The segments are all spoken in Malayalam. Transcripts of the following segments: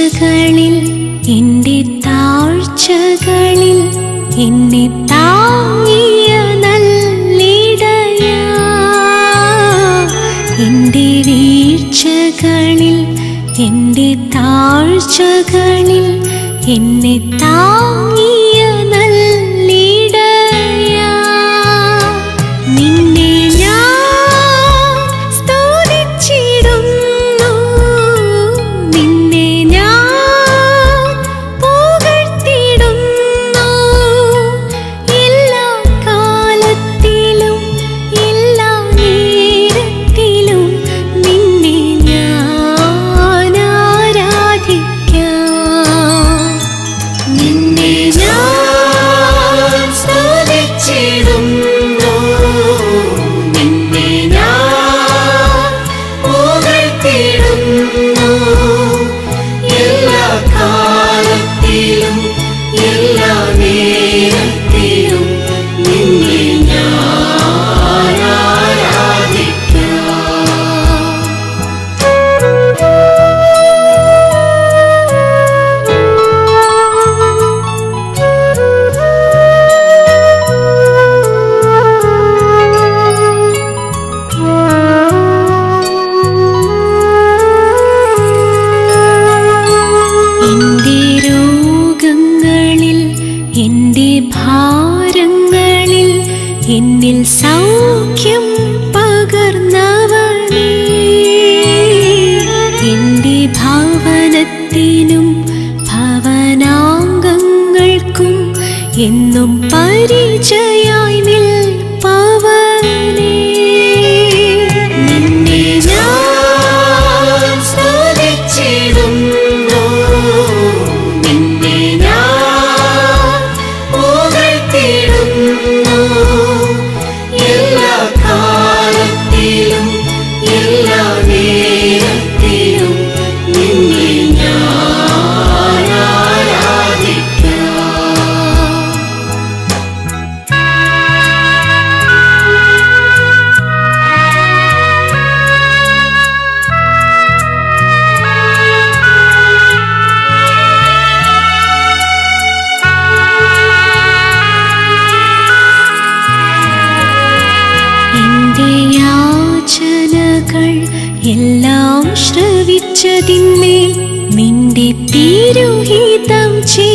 വീഴ്ചകളിൽ എൻ്റെ താഴ്ചകളിൽ എന്നെ താങ്ങിയ നല്ലിടയാ. എൻ്റെ വീഴ്ചകളിൽ എൻ്റെ താഴ്ചകളിൽ എന്നെ താങ്ങിയ നല്ലിടയാ. നിന്നെ ഞാൻ സ്തുതിച്ചിടുന്നു, നിന്നെ ഞാൻ പുകഴ്ത്തിടുന്നു. എല്ലാ കാലത്തിലും എല്ലാ നേരത്തിലും നിന്നെ ഞാൻ ആരാധിക്കാം. നിന്നെ ഞാൻ സ്തുതിച്ചിടുന്നു, നിന്നെ ഞാൻ പുകഴ്ത്തിടുന്നു. എല്ലാ കാലത്തിലും എല്ലാ നേരത്തിലും നിന്നെ ഞാൻ ആരാധിക്കാം. എൻ്റെ രോഗങ്ങളിൽ എൻ്റെ ഭാരങ്ങളിൽ എന്നിൽ സൗഖ്യം പകർന്നവനേ. എൻ്റെ ഭവനത്തിനും ഭവനാംഗങ്ങൾക്കും എന്നും പരിചയായി നിൽപ്പവനേ. നിന്നെ ഞാൻ സ്തുതിച്ചിടുന്നു, നിന്നെ ഞാൻ പുകഴ്ത്തിടുന്നു. എല്ലാ കാലത്തിലും എല്ലാ നേരത്തിലും നിന്നെ ഞാൻ ആരാധിക്കാം. എൻ്റെ യാചനകൾ എല്ലാം ശ്രവിച്ചതിന്മേൽ നിന്റെ തിരുഹിതം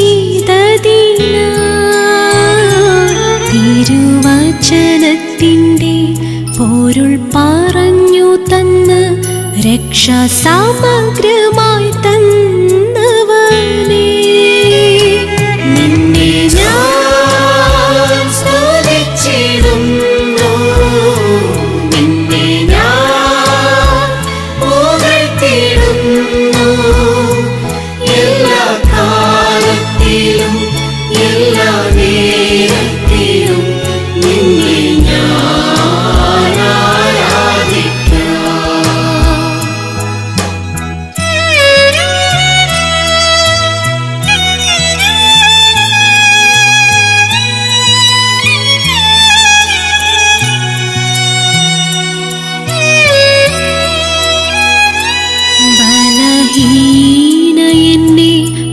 ചെയ്തതിനാൽ തിരുവചനത്തിൻ്റെ പൊരുൾ പറഞ്ഞു തന്ന് രക്ഷാസാമഗ്രമായി തന്നവനേ. നിന്നെ ഞാൻ സ്തുതിച്ചിടുന്നു, നിന്നെ ഞാൻ പുകഴ്ത്തിടുന്നു. എല്ലാ കാലത്തിലും എല്ലാ നേരത്തിലും നിന്നെ ഞാൻ ആരാധിക്കാം. ബലഹീന എന്നെ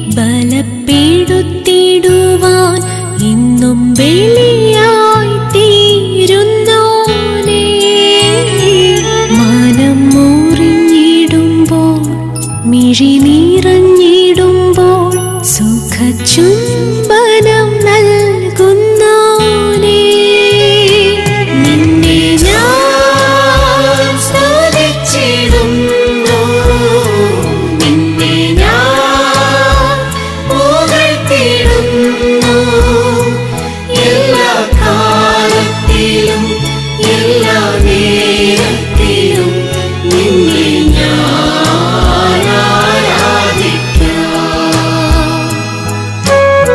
ബലപ്പെടുത്തിടുവാൻ ഇന്നും ബലിയായി തീരുന്നോനേ. മനം മുറിഞ്ഞിടുമ്പോൾ മിഴി നിറഞ്ഞിടുമ്പോൾ സുഖചുംബനം നൽകുന്നോനേ. നിന്നെ ഞാൻ സ്തുതിച്ചിടുന്നു, നിന്നെ ഞാൻ പുകഴ്ത്തിടുന്നു. എല്ലാ കാലത്തിലും എല്ലാ നേരത്തിലും നിന്നെ ഞാൻ ആരാധിക്കാം.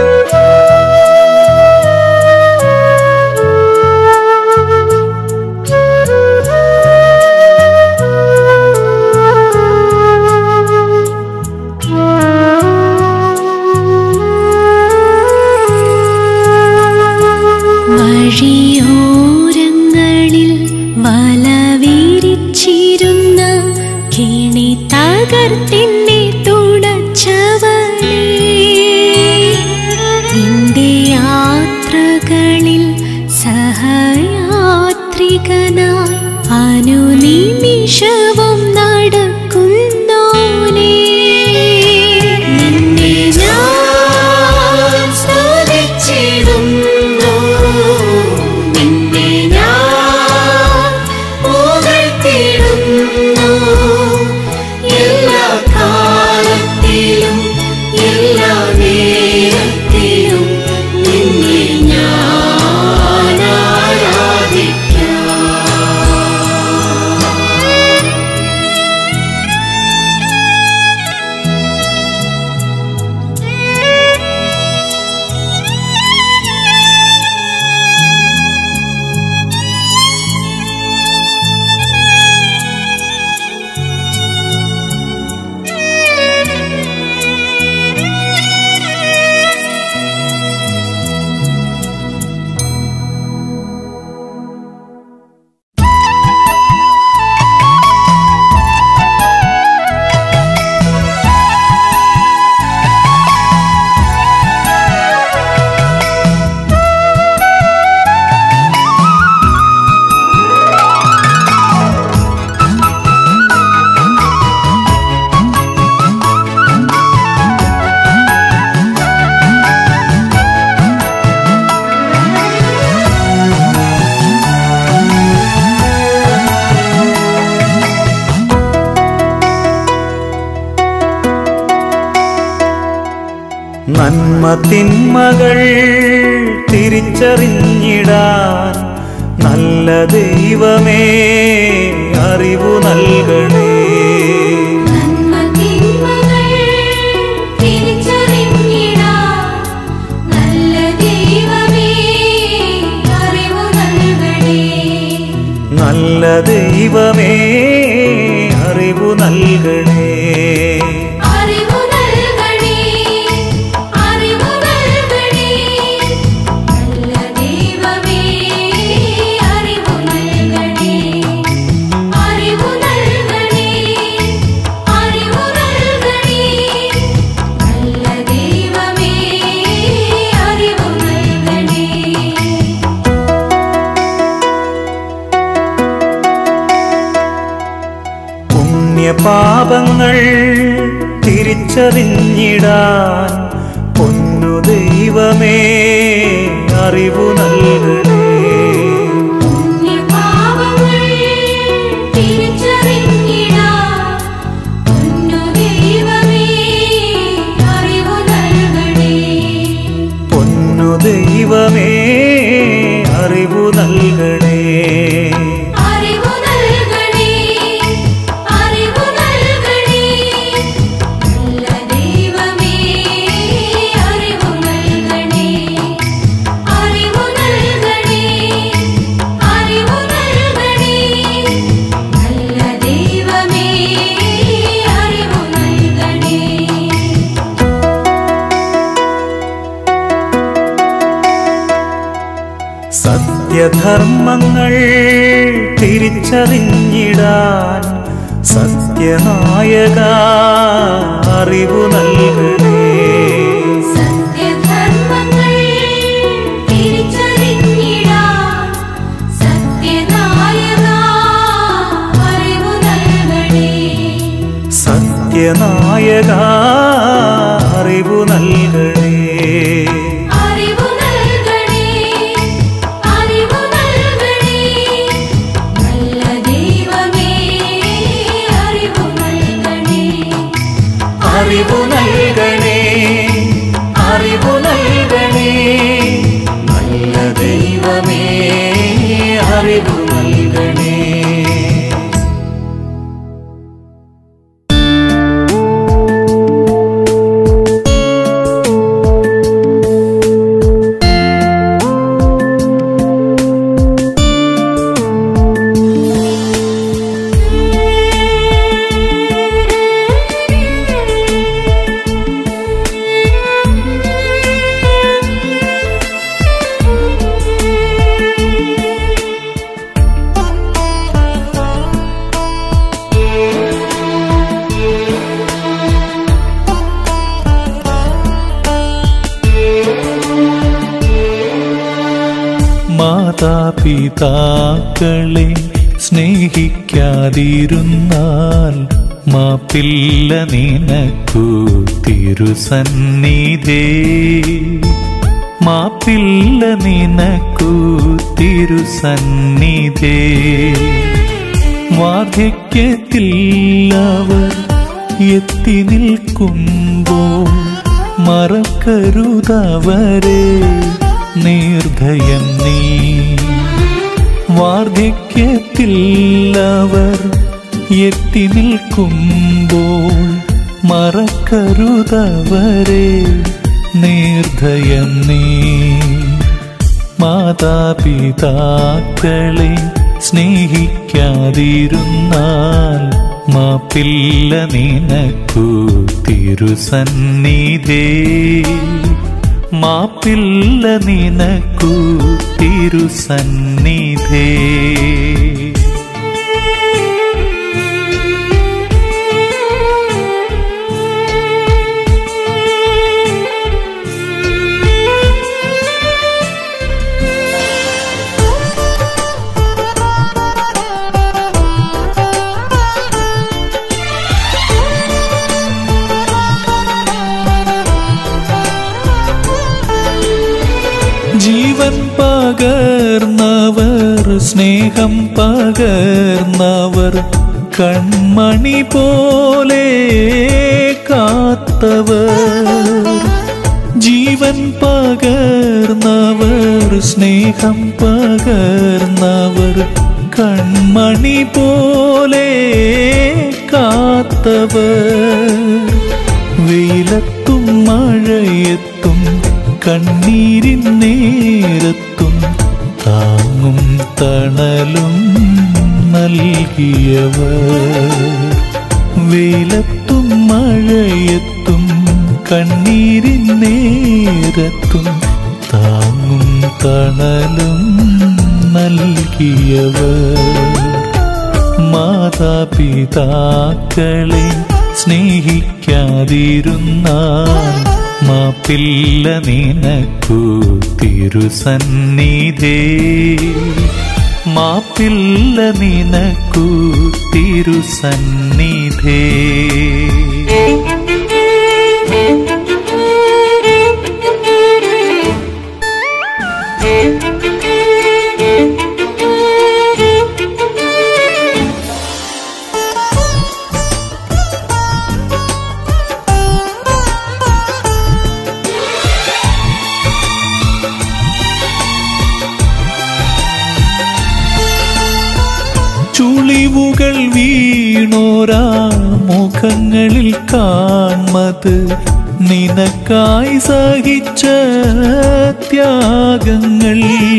നന്മ തിന്മകൾ തിരിച്ചറിഞ്ഞിടാൻ നല്ല ദൈവമേ അറിവു നൽകണേ. നല്ല ദൈവമേ അറിവു നൽകണേ. പാപങ്ങൾ തിരിച്ചറിഞ്ഞിടാൻ പൊന്നു ദൈവമേ അറിവു നൽകണേ. പൊന്നു ദൈവമേ അറിവു നൽകണേ. സത്യധർമ്മങ്ങൾ തിരിച്ചറിഞ്ഞിടാൻ സത്യനായക അറിവു നൽകണേ. സത്യധർമ്മങ്ങൾ തിരിച്ചറിഞ്ഞിടാൻ സത്യനായക അറിവു നൽകണേ. സത്യനായക അറിവു നൽകണേ. അറിവു നൽകണേ. അറിവു നൽകണേ. നല്ല ദൈവമേ അറിവു നൽകണേ. മാതാപിതാക്കളെ സ്നേഹിക്കാതിരുന്നാൽ മാപ്പില്ല നിനക്കു തിരുസന്നിധേ. മാപ്പില്ല നിനക്കു തിരുസന്നിധേ. വാർദ്ധക്യത്തിൽ അവർ എത്തി നിൽക്കുമ്പോൾ മറക്കരുതവരെ നിർഭയം നീ. വാർദ്ധക്യത്തിൽ അവർ എത്തി നിൽക്കുമ്പോൾ മറക്കരുതവരെ നിർഭയം നീ. മാതാപിതാക്കളെ സ്നേഹിക്കാതിരുന്നാൽ മാപ്പില്ല നിനക്കു തിരുസന്നിധേ. മാപ്പില്ല നിനക്കു തിരുസന്നിധേ. ജീവൻ പകർന്നവർ സ്നേഹം പകർന്നവർ കൺമണി പോലെ കാത്തവർ ജീവൻ പകർന്നവർ സ്നേഹം പകർന്നവർ കൺമണി പോലെ കാത്തവർ വെയിലത്തും മഴയത്തും കണ്ണീരിൻ നേരത്തും താങ്ങും തണലും നൽകിയവർ വെയിലത്തും മഴയത്തും കണ്ണീരിൻ നേരത്തും താങ്ങും തണലും നൽകിയവർ മാതാപിതാക്കളെ സ്നേഹിക്കാതിരുന്നാൽ മാപ്പില്ല നിനക്കു തിരുസന്നിധേ മാപ്പില്ല നിനക്കു തിരുസന്നിധേ ചുളിവുകൾ വീണോരാ മുഖങ്ങളിൽ കാൺമത് നിനക്കായി സഹിച്ച ത്യാഗങ്ങൾ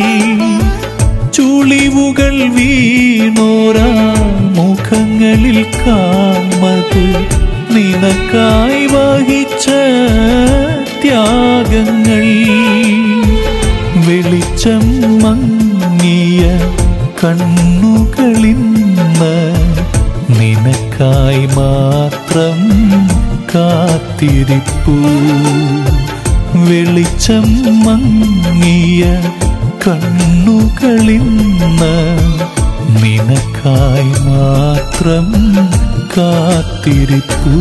ചുളിവുകൾ വീണോരാ മുഖങ്ങളിൽ കാൺമത് നിനക്കായി വഹിച്ച ത്യാഗങ്ങൾ വെളിച്ചം മങ്ങിയ കണ്ണുകളിന്ന് നിനക്കായി മാത്രം കാത്തിരിപ്പു വെളിച്ചം മങ്ങിയ കണ്ണുകളിന്ന് നിനക്കായി മാത്രം കാത്തിരിപ്പു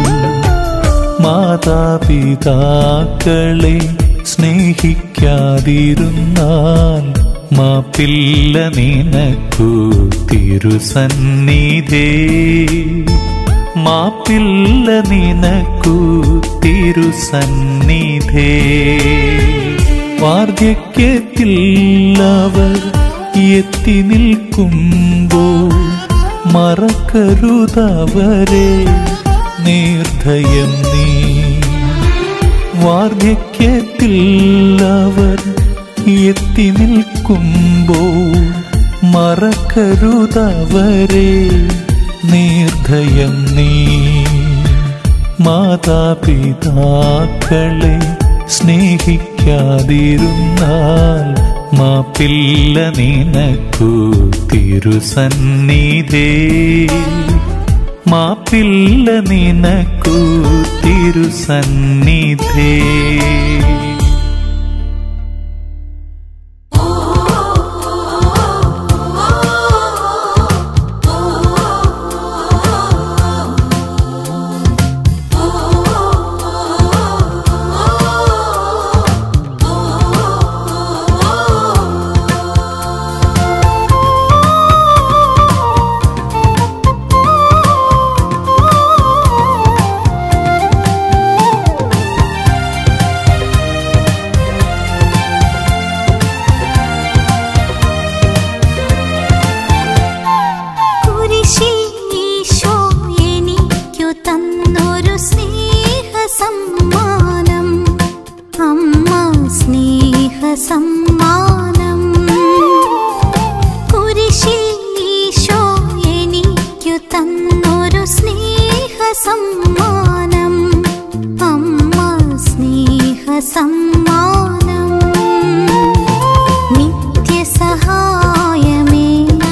മാതാപിതാക്കളെ സ്നേഹിക്കാതിരുന്നാൽ മാപ്പില്ല നിനക്കു തിരുസന്നിധേ മാപ്പില്ല നിനക്കു തിരുസന്നിധേ വാർദ്ധക്യത്തിൽ അവർ എത്തി നിൽക്കുമ്പോൾ മറക്കരുതവരെ നിർദ്ധയം നീ വാർദ്ധക്യത്തിൽ അവർ എത്തി നിൽക്കുമ്പോൾ മറക്കരുതവരെ നിർദ്ധയം നീ മാതാപിതാക്കളെ സ്നേഹിക്കാതിരുന്നാൽ മാപ്പില്ല നിനക്കു തിരുസന്നിധേ മാപ്പില്ല നിനക്കു തിരുസന്നിധേ സമ്മാനം കുരിശിൽ ഈശോ എനിക്കു തന്നൊരു സ്നേഹ സമ്മാനം അമ്മ സ്നേഹ സമ്മാനം നിത്യസഹായമേ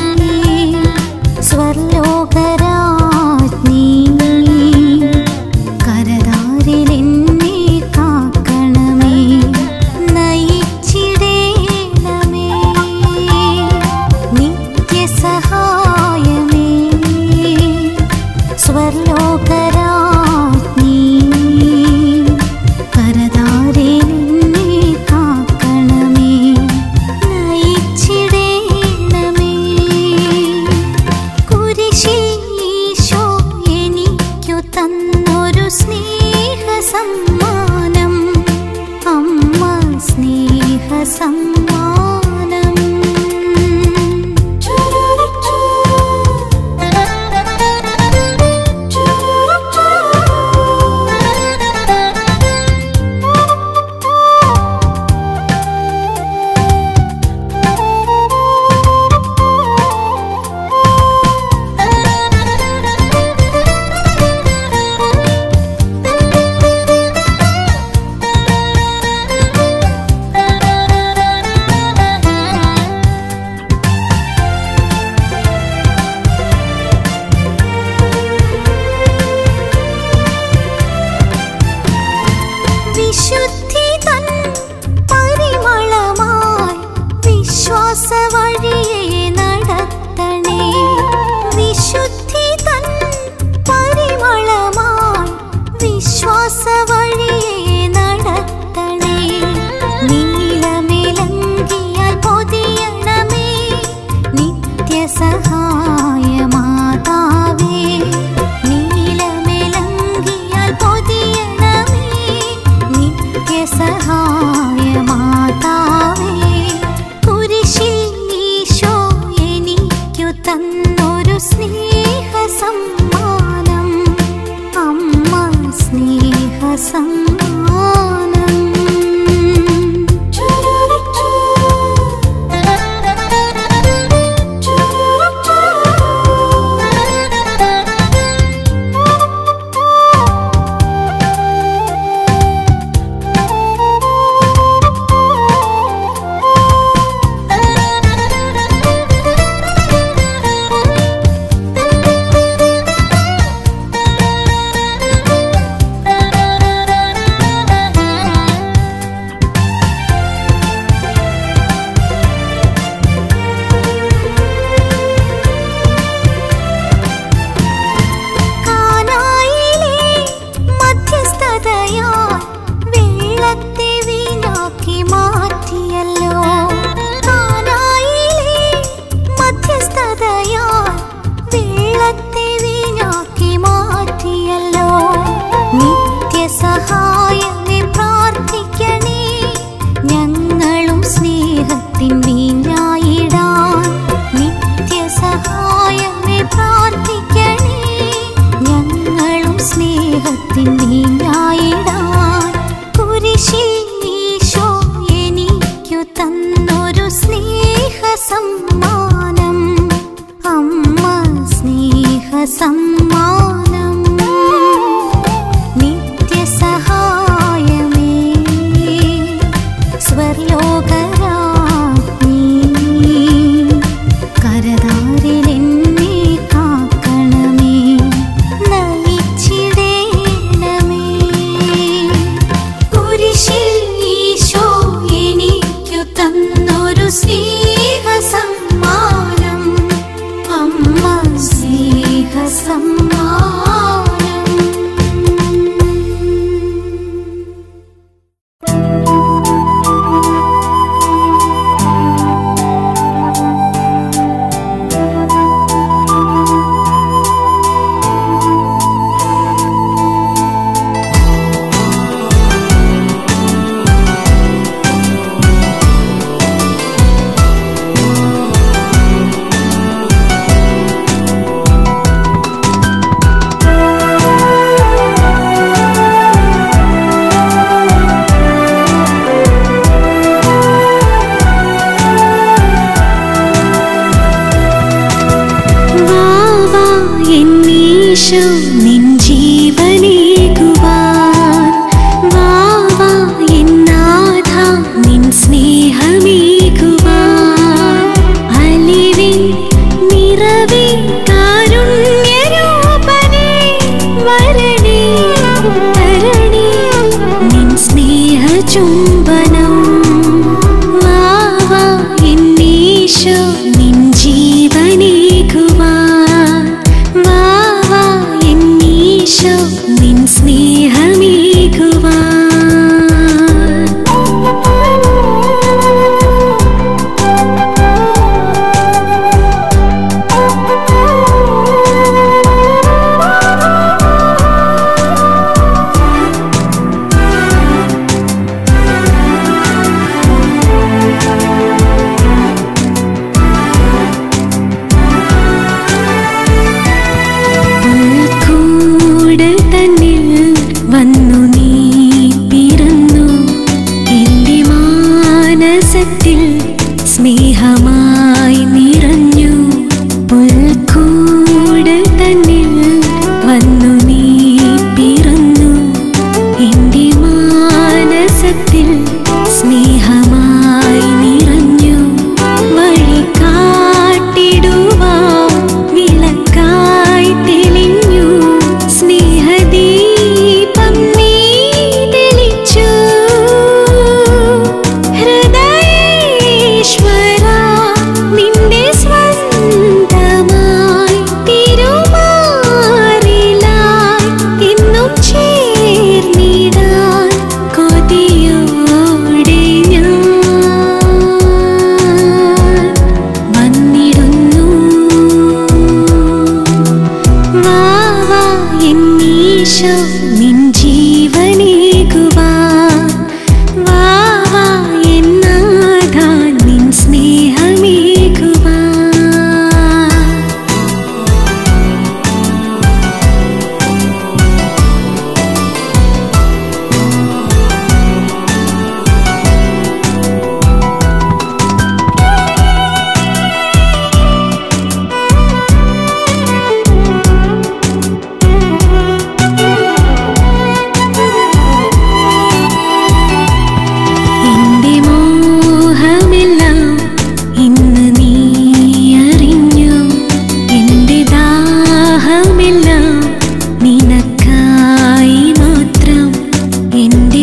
സ്വർലോകരാജ്ഞി കരതാരിലെന്നെ കാക്കണമേ നയിച്ചിടേണമേ നിത്യസഹായമേ സ്വർലോകരാജ്ഞി കരതാരിലെന്നെ സ്നേഹസമ്മാനം. വിശുദ്ധി തൻ പരിമളമായി വിശ്വാസവഴിയെ നടത്തണേ. വിശുദ്ധി തൻ പരിമളമായി വിശ്വാസവഴിയെ നടത്തണേ. നീലമേലങ്കിയാൽ പൊതിയണമേ നിത്യസഹായമാതാവേ. നീലമേലങ്കിയാൽ പൊതിയണമേ നിത്യസഹായമാതാവേ. കുരിശിൽ ഈശോ എനിക്കു തന്നൊരു സ്നേഹസമ്മാനം. അമ്മ സ്നേഹസമ്മാനം.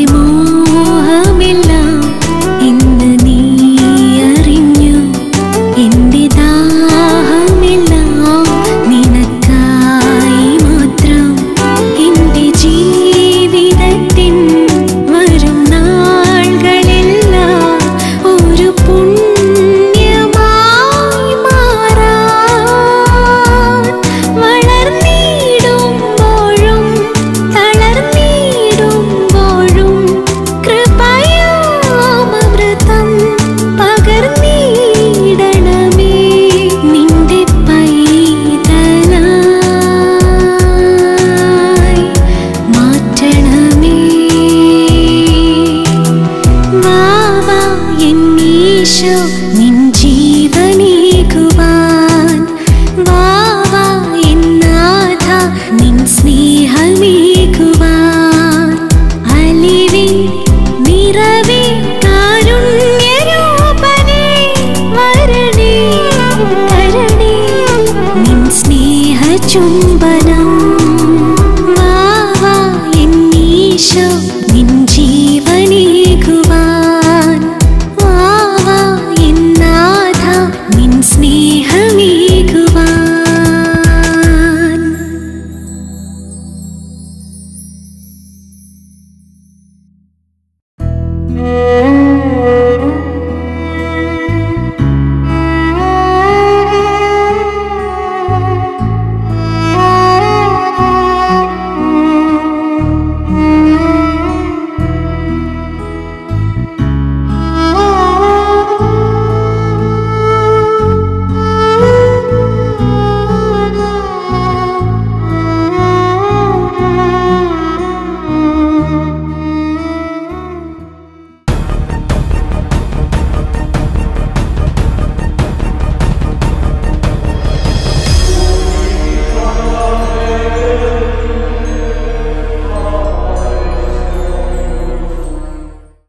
മോചനമേ